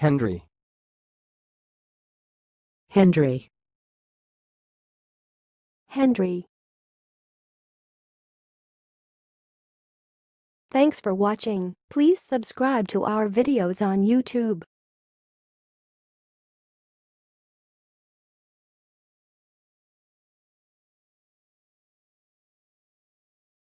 Hendry. Hendry. Hendry. Thanks for watching. Please subscribe to our videos on YouTube.